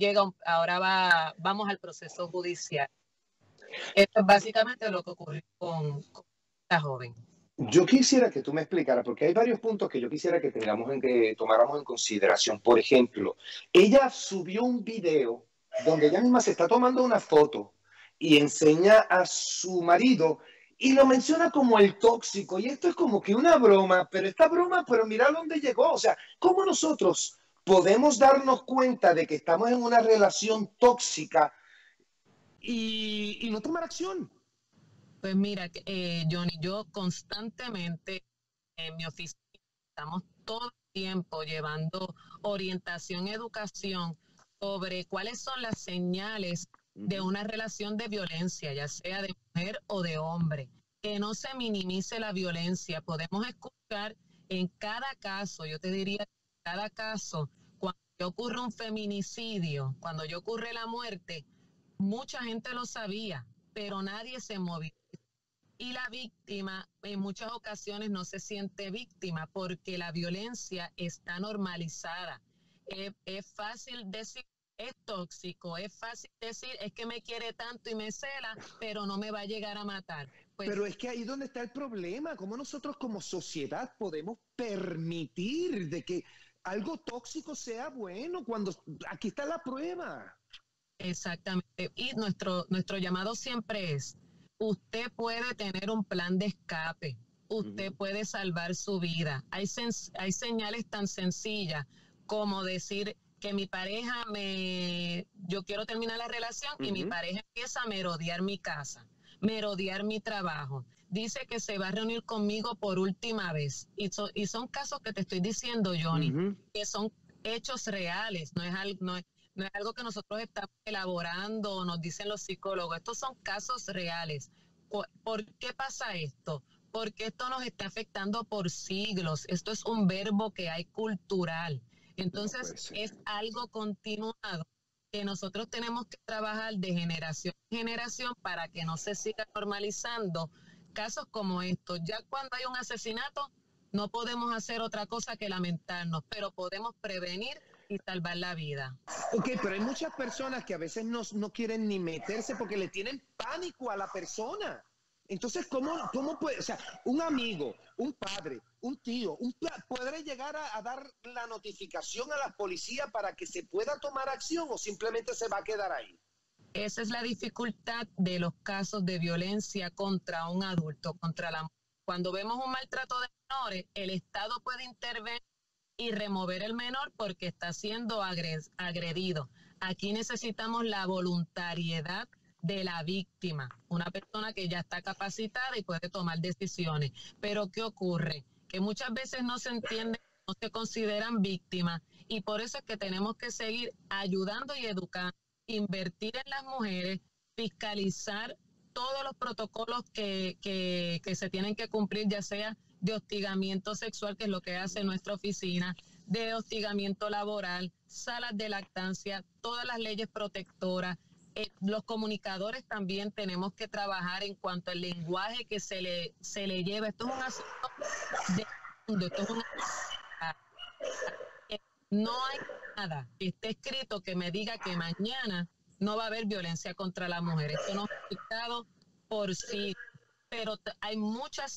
Speaker 18: vamos al proceso judicial. Esto es básicamente lo que ocurrió con esta joven.
Speaker 6: Yo quisiera que tú me explicaras, porque hay varios puntos que yo quisiera que tomáramos en consideración. Por ejemplo, ella subió un video donde ella misma se está tomando una foto y enseña a su marido y lo menciona como el tóxico. Y esto es como que una broma, pero mira dónde llegó. O sea, ¿cómo nosotros podemos darnos cuenta de que estamos en una relación tóxica y no tomar acción?
Speaker 18: Pues mira, Johnny, yo constantemente en mi oficina estamos todo el tiempo llevando orientación, educación sobre cuáles son las señales de una relación de violencia, ya sea de mujer o de hombre. Que no se minimice la violencia. Podemos escuchar en cada caso, yo te diría, en cada caso, cuando ocurre un feminicidio, cuando ocurre la muerte, mucha gente lo sabía, pero nadie se moviliza. Y la víctima en muchas ocasiones no se siente víctima porque la violencia está normalizada. Es fácil decir, es tóxico, es fácil decir, es que me quiere tanto y me cela, pero no me va a llegar a matar. Pues,
Speaker 6: pero es que ahí es donde está el problema. ¿Cómo nosotros como sociedad podemos permitir de que algo tóxico sea bueno cuando aquí está la prueba?
Speaker 18: Exactamente. Y nuestro llamado siempre es: usted puede tener un plan de escape, usted puede salvar su vida. Hay señales tan sencillas como decir que mi pareja yo quiero terminar la relación y mi pareja empieza a merodear mi casa, merodear mi trabajo. Dice que se va a reunir conmigo por última vez. Y son casos que te estoy diciendo, Johnny, que son hechos reales, no es algo que nosotros estamos elaborando o nos dicen los psicólogos. Estos son casos reales. ¿Por qué pasa esto? Porque esto nos está afectando por siglos. Esto es un verbo que hay cultural. Entonces, es algo continuado que nosotros tenemos que trabajar de generación en generación para que no se siga normalizando casos como estos. Ya cuando hay un asesinato, no podemos hacer otra cosa que lamentarnos, pero podemos prevenir y salvar la vida.
Speaker 8: Ok, pero hay muchas personas que a veces no quieren ni meterse porque le tienen pánico a la persona. Entonces, ¿cómo puede? O sea, un amigo, un padre, un tío, ¿podrá llegar a dar la notificación a la policía para que se pueda tomar acción o simplemente se va a quedar ahí?
Speaker 18: Esa es la dificultad de los casos de violencia contra un adulto, contra la mujer. Cuando vemos un maltrato de menores, el Estado puede intervenir y remover el menor porque está siendo agredido. Aquí necesitamos la voluntariedad de la víctima, una persona que ya está capacitada y puede tomar decisiones. Pero ¿qué ocurre? Que muchas veces no se entiende, no se consideran víctimas y por eso es que tenemos que seguir ayudando y educando, invertir en las mujeres, fiscalizar todos los protocolos que se tienen que cumplir, ya sea de hostigamiento sexual, que es lo que hace nuestra oficina, de hostigamiento laboral, salas de lactancia, todas las leyes protectoras. Los comunicadores también tenemos que trabajar en cuanto al lenguaje que se le lleva. Esto es un asunto de mundo, esto es no hay nada que esté escrito que me diga que mañana no va a haber violencia contra la mujer. Esto no es explicado por sí, pero hay muchos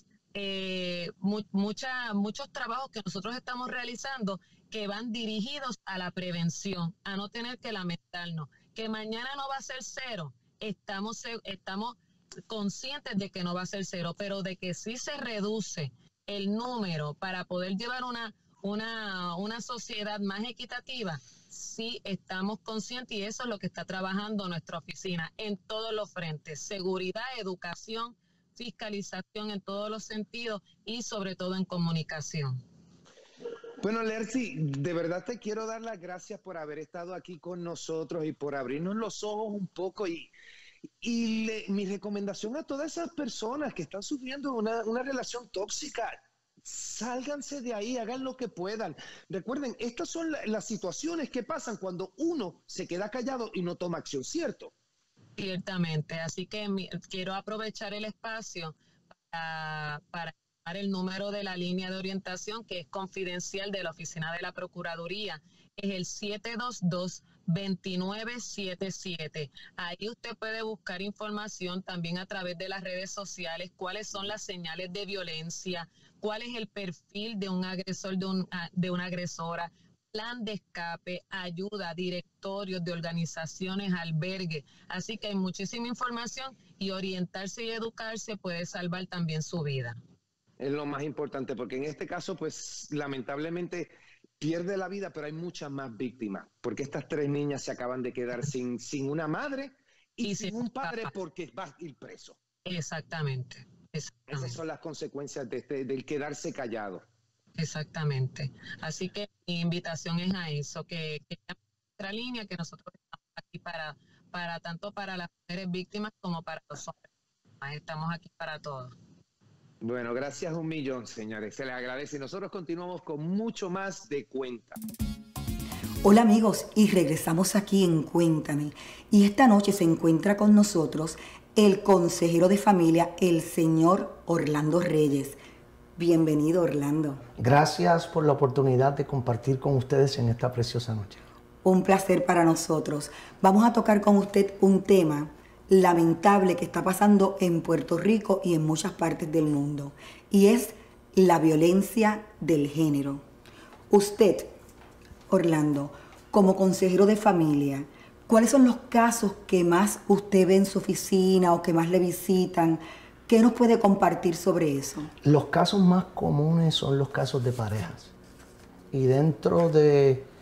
Speaker 18: trabajos que nosotros estamos realizando que van dirigidos a la prevención, a no tener que lamentarnos. Que mañana no va a ser cero, estamos conscientes de que no va a ser cero, pero de que sí se reduce el número para poder llevar una sociedad más equitativa, sí estamos conscientes y eso es lo que está trabajando nuestra oficina en todos los frentes: seguridad, educación, fiscalización en todos los sentidos y sobre todo en comunicación.
Speaker 8: Bueno, Lercy, de verdad te quiero dar las gracias por haber estado aquí con nosotros y por abrirnos los ojos un poco. Mi recomendación a todas esas personas que están sufriendo una relación tóxica: sálganse de ahí, hagan lo que puedan. Recuerden, estas son las situaciones que pasan cuando uno se queda callado y no toma acción, ¿cierto?
Speaker 18: Ciertamente, así que quiero aprovechar el espacio para el número de la línea de orientación, que es confidencial, de la oficina de la Procuraduría. Es el 722-2977. Ahí usted puede buscar información también a través de las redes sociales, cuáles son las señales de violencia, cuál es el perfil de un agresor, de una agresora, plan de escape, ayuda, directorios de organizaciones, albergues. Así que hay muchísima información y orientarse y educarse puede salvar también su vida.
Speaker 8: Es lo más importante, porque en este caso, pues, lamentablemente pierde la vida, pero hay muchas más víctimas, porque estas 3 niñas se acaban de quedar sin una madre y sin un padre porque va a ir preso.
Speaker 18: Exactamente.
Speaker 8: Esas son las consecuencias del quedarse callado.
Speaker 18: Exactamente. Así que mi invitación es a eso, que nuestra línea, que nosotros estamos aquí tanto para las mujeres víctimas como para los hombres. Estamos aquí para todos.
Speaker 8: Bueno, gracias 1.000.000, señores. Se les agradece y nosotros continuamos con mucho más de Cuenta.
Speaker 3: Hola amigos, y regresamos aquí en Cuéntame. Y esta noche se encuentra con nosotros el consejero de familia, el señor Orlando Reyes. Bienvenido, Orlando.
Speaker 19: Gracias por la oportunidad de compartir con ustedes en esta preciosa noche.
Speaker 3: Un placer para nosotros. Vamos a tocar con usted un tema lamentable que está pasando en Puerto Rico y en muchas partes del mundo, y es la violencia del género. Usted, Orlando, como consejero de familia, ¿cuáles son los casos que más usted ve en su oficina o que más le visitan? ¿Qué nos puede compartir sobre eso?
Speaker 19: Los casos más comunes son los casos de parejas. Y dentro de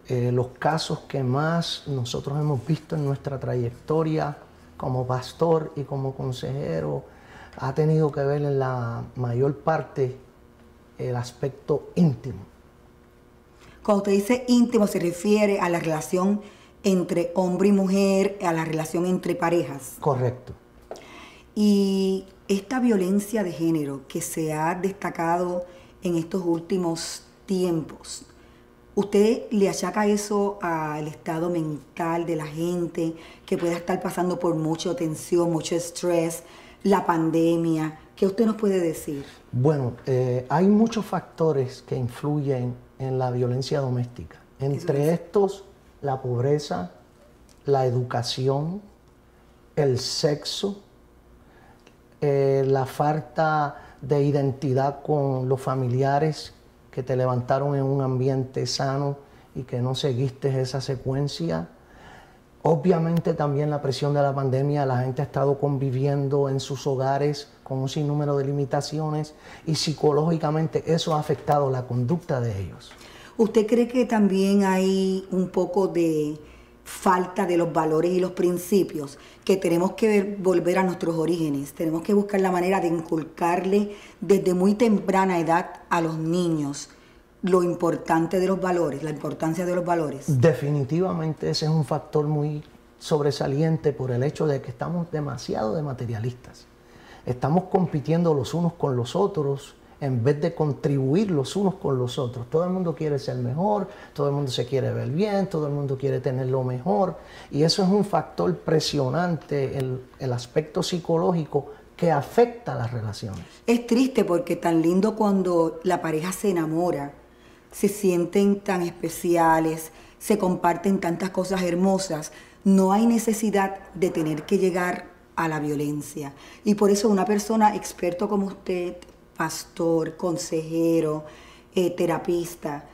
Speaker 19: los casos que más nosotros hemos visto en nuestra trayectoria como pastor y como consejero ha tenido que ver en la mayor parte el aspecto íntimo.
Speaker 3: Cuando usted dice íntimo, se refiere a la relación entre hombre y mujer, a la relación entre parejas.
Speaker 19: Correcto.
Speaker 3: Y esta violencia de género que se ha destacado en estos últimos tiempos, ¿usted le achaca eso al estado mental de la gente que pueda estar pasando por mucha tensión, mucho estrés, la pandemia? ¿Qué usted nos puede decir?
Speaker 19: Bueno, hay muchos factores que influyen en la violencia doméstica. Entre estos, la pobreza, la educación, el sexo, la falta de identidad con los familiares que te levantaron en un ambiente sano y que no seguiste esa secuencia. Obviamente también la presión de la pandemia, la gente ha estado conviviendo en sus hogares con un sinnúmero de limitaciones y psicológicamente eso ha afectado la conducta de ellos.
Speaker 3: ¿Usted cree que también hay un poco de falta de los valores y los principios, que tenemos que volver a nuestros orígenes? Tenemos que buscar la manera de inculcarle desde muy temprana edad a los niños lo importante de los valores, la importancia de los valores.
Speaker 19: Definitivamente ese es un factor muy sobresaliente por el hecho de que estamos demasiado de materialistas. Estamos compitiendo los unos con los otros en vez de contribuir los unos con los otros. Todo el mundo quiere ser mejor, todo el mundo se quiere ver bien, todo el mundo quiere tener lo mejor. Y eso es un factor presionante, el aspecto psicológico que afecta las relaciones.
Speaker 3: Es triste porque tan lindo cuando la pareja se enamora, se sienten tan especiales, se comparten tantas cosas hermosas. No hay necesidad de tener que llegar a la violencia. Y por eso una persona experto como usted, pastor, consejero, terapista,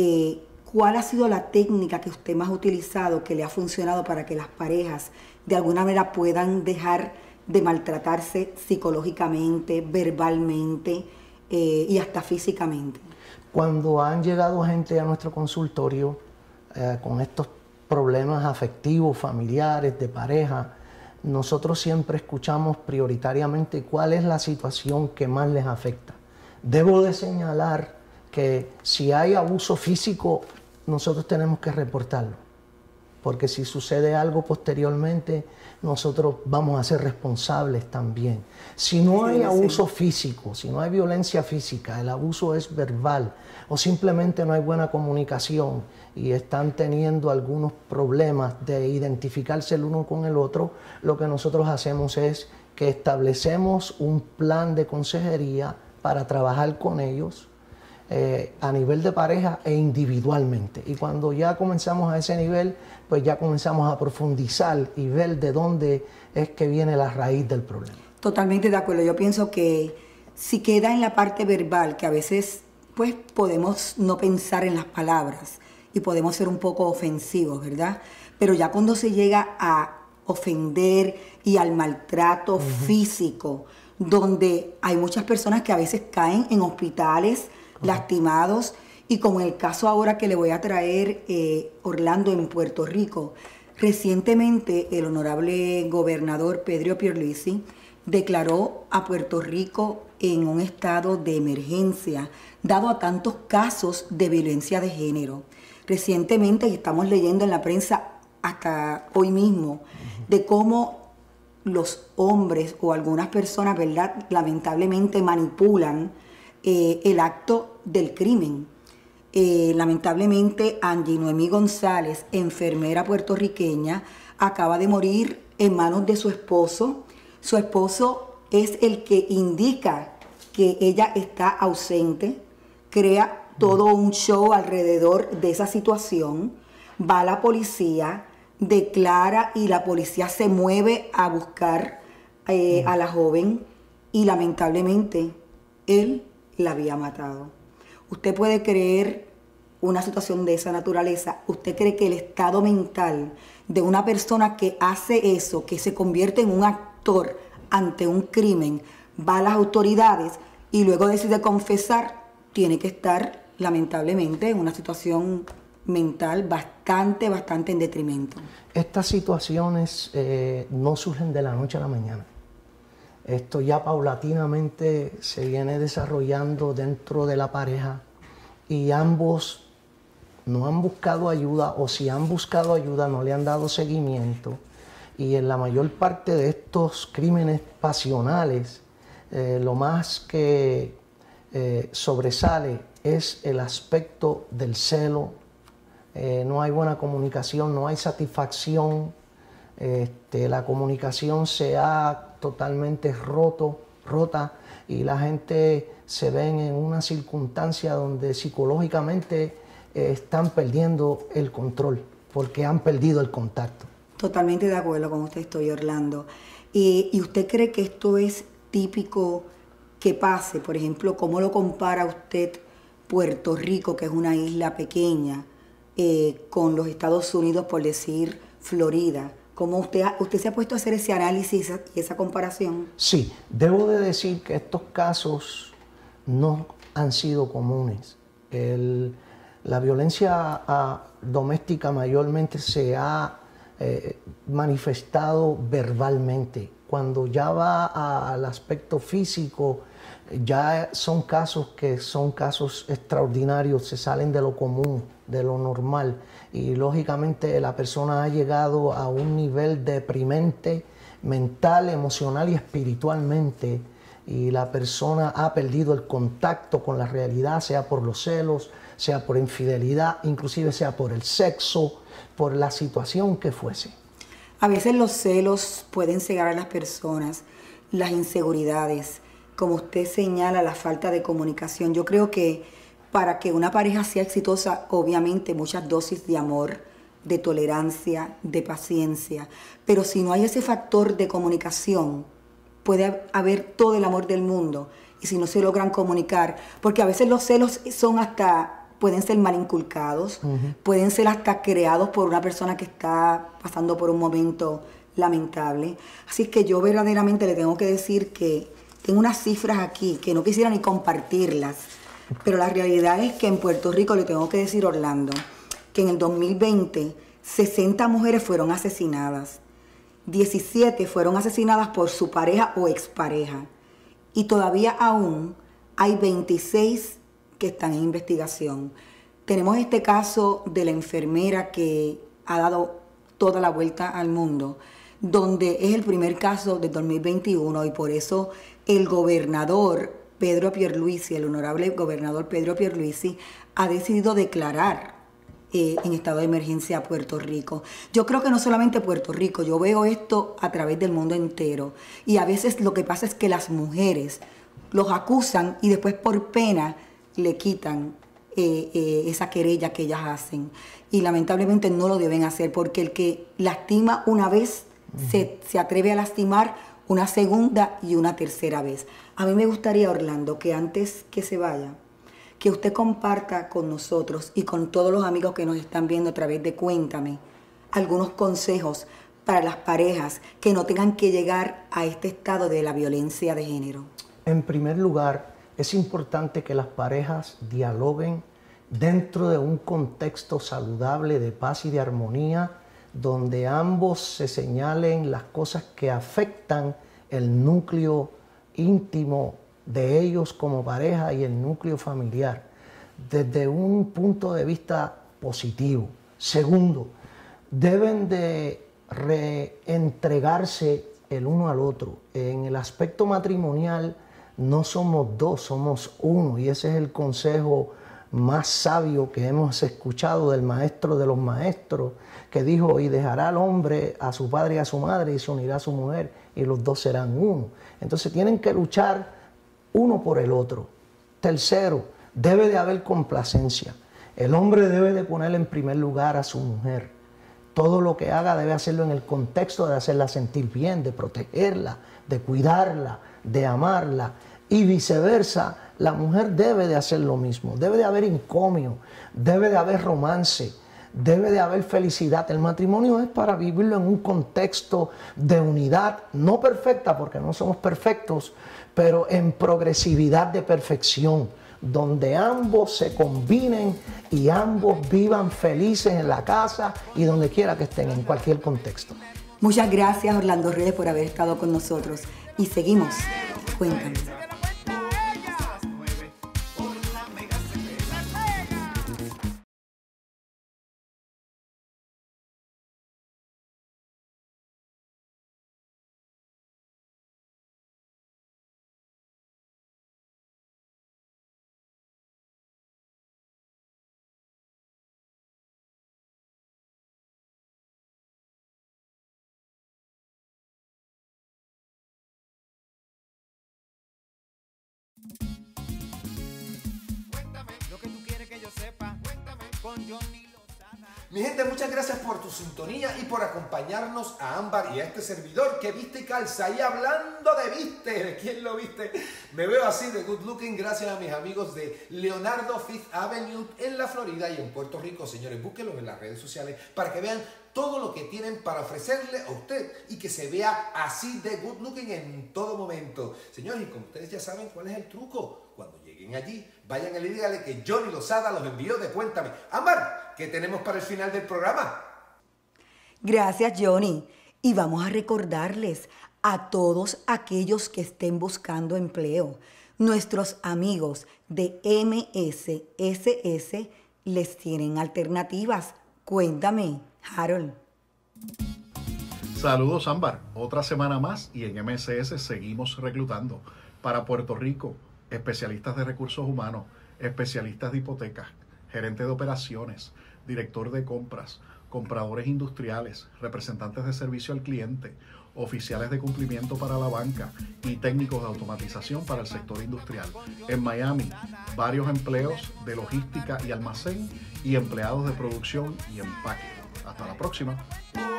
Speaker 3: ¿cuál ha sido la técnica que usted más ha utilizado, que le ha funcionado para que las parejas de alguna manera puedan dejar de maltratarse psicológicamente, verbalmente y hasta físicamente?
Speaker 19: Cuando han llegado gente a nuestro consultorio con estos problemas afectivos, familiares, de pareja, nosotros siempre escuchamos prioritariamente cuál es la situación que más les afecta. Debo de señalar que si hay abuso físico, nosotros tenemos que reportarlo, porque si sucede algo posteriormente, nosotros vamos a ser responsables también. Si no hay abuso físico, si no hay violencia física, el abuso es verbal o simplemente no hay buena comunicación y están teniendo algunos problemas de identificarse el uno con el otro, lo que nosotros hacemos es que establecemos un plan de consejería para trabajar con ellos a nivel de pareja e individualmente. Y cuando ya comenzamos a ese nivel, pues ya comenzamos a profundizar y ver de dónde es que viene la raíz del problema.
Speaker 3: Totalmente de acuerdo. Yo pienso que si queda en la parte verbal, que a veces pues podemos no pensar en las palabras y podemos ser un poco ofensivos, ¿verdad? Pero ya cuando se llega a ofender y al maltrato físico, donde hay muchas personas que a veces caen en hospitales lastimados, y como en el caso ahora que le voy a traer, Orlando, en Puerto Rico, recientemente el honorable gobernador Pedro Pierluisi declaró a Puerto Rico en un estado de emergencia, dado a tantos casos de violencia de género. Recientemente, y estamos leyendo en la prensa hasta hoy mismo, de cómo los hombres o algunas personas, ¿verdad?, lamentablemente manipulan el acto del crimen. Lamentablemente, Angie Noemí González, enfermera puertorriqueña, acaba de morir en manos de su esposo. Su esposo es el que indica que ella está ausente, crea todo un show alrededor de esa situación, va a la policía, declara y la policía se mueve a buscar a la joven y lamentablemente él la había matado. ¿Usted puede creer una situación de esa naturaleza? ¿Usted cree que el estado mental de una persona que hace eso, que se convierte en un actor ante un crimen, va a las autoridades y luego decide confesar, tiene que estar lamentablemente en una situación mental bastante en detrimento.
Speaker 19: Estas situaciones no surgen de la noche a la mañana. Esto ya paulatinamente se viene desarrollando dentro de la pareja y ambos no han buscado ayuda, o si han buscado ayuda no le han dado seguimiento, y en la mayor parte de estos crímenes pasionales lo más que sobresale es el aspecto del celo. No hay buena comunicación, no hay satisfacción, la comunicación se ha totalmente rota, y la gente se ven en una circunstancia donde psicológicamente están perdiendo el control porque han perdido el contacto.
Speaker 3: Totalmente de acuerdo con usted, estoy, Orlando. ¿Y usted cree que esto es típico que pase? Por ejemplo, ¿cómo lo compara usted Puerto Rico, que es una isla pequeña, con los Estados Unidos, por decir Florida? ¿Cómo usted se ha puesto a hacer ese análisis y esa comparación?
Speaker 19: Sí, debo de decir que estos casos no han sido comunes. La violencia doméstica mayormente se ha manifestado verbalmente. Cuando ya va al aspecto físico, ya son casos extraordinarios, se salen de lo común, de lo normal, y lógicamente la persona ha llegado a un nivel deprimente mental, emocional y espiritualmente, y la persona ha perdido el contacto con la realidad, sea por los celos, sea por infidelidad, inclusive sea por el sexo, por la situación que fuese.
Speaker 3: A veces los celos pueden cegar a las personas, las inseguridades, como usted señala, la falta de comunicación. Yo creo que para que una pareja sea exitosa, obviamente muchas dosis de amor, de tolerancia, de paciencia, pero si no hay ese factor de comunicación, puede haber todo el amor del mundo, y si no se logran comunicar, porque a veces los celos pueden ser mal inculcados, pueden ser hasta creados por una persona que está pasando por un momento lamentable. Así que yo verdaderamente le tengo que decir que tengo unas cifras aquí que no quisiera ni compartirlas, pero la realidad es que en Puerto Rico, le tengo que decir, Orlando, que en el 2020 60 mujeres fueron asesinadas, 17 fueron asesinadas por su pareja o expareja, y todavía aún hay 26 que están en investigación. Tenemos este caso de la enfermera que ha dado toda la vuelta al mundo, donde es el primer caso del 2021, y por eso el gobernador Pedro Pierluisi, el honorable gobernador Pedro Pierluisi, ha decidido declarar en estado de emergencia a Puerto Rico. Yo creo que no solamente Puerto Rico, yo veo esto a través del mundo entero, y a veces lo que pasa es que las mujeres los acusan y después por pena le quitan esa querella que ellas hacen, y lamentablemente no lo deben hacer, porque el que lastima una vez se atreve a lastimar una segunda y una tercera vez. A mí me gustaría, Orlando, que antes que se vaya, que usted comparta con nosotros y con todos los amigos que nos están viendo a través de Cuéntame algunos consejos para las parejas que no tengan que llegar a este estado de la violencia de género.
Speaker 19: En primer lugar, es importante que las parejas dialoguen dentro de un contexto saludable de paz y de armonía, donde ambos se señalen las cosas que afectan el núcleo íntimo de ellos como pareja y el núcleo familiar, desde un punto de vista positivo. Segundo, deben de reentregarse el uno al otro. En el aspecto matrimonial no somos dos, somos uno, y ese es el consejo más sabio que hemos escuchado del maestro de los maestros, que dijo: y dejará al hombre a su padre y a su madre y se unirá a su mujer y los dos serán uno. Entonces tienen que luchar uno por el otro. Tercero, debe de haber complacencia. El hombre debe de poner en primer lugar a su mujer. Todo lo que haga debe hacerlo en el contexto de hacerla sentir bien, de protegerla, de cuidarla, de amarla, y viceversa. La mujer debe de hacer lo mismo. Debe de haber encomio, debe de haber romance, debe de haber felicidad. El matrimonio es para vivirlo en un contexto de unidad, no perfecta porque no somos perfectos, pero en progresividad de perfección, donde ambos se combinen y ambos vivan felices en la casa y donde quiera que estén, en cualquier contexto.
Speaker 3: Muchas gracias, Orlando Reyes, por haber estado con nosotros. Y seguimos. Cuéntanos.
Speaker 1: Cuéntame lo que tú quieres que yo sepa. Cuéntame con Johnny Lozada.
Speaker 2: Mi gente, muchas gracias por tu sintonía y por acompañarnos a Ámbar y a este servidor que viste y calza. Y hablando de viste, ¿de quién lo viste? Me veo así de good looking gracias a mis amigos de Leonardo Fifth Avenue en la Florida y en Puerto Rico. Señores, búsquenlos en las redes sociales para que vean todo lo que tienen para ofrecerle a usted y que se vea así de good looking en todo momento. Señores, y como ustedes ya saben cuál es el truco, cuando lleguen allí, vayan y díganle que Johnny Lozada los envió de Cuéntame. Ámbar, ¿qué tenemos para el final del programa?
Speaker 3: Gracias, Johnny. Y vamos a recordarles a todos aquellos que estén buscando empleo, nuestros amigos de MSSS les tienen alternativas. Cuéntame, Harold.
Speaker 20: Saludos, Ámbar. Otra semana más y en MSS seguimos reclutando para Puerto Rico. Especialistas de recursos humanos, especialistas de hipotecas, gerente de operaciones, director de compras, compradores industriales, representantes de servicio al cliente, oficiales de cumplimiento para la banca y técnicos de automatización para el sector industrial. En Miami, varios empleos de logística y almacén y empleados de producción y empaque. Hasta la próxima.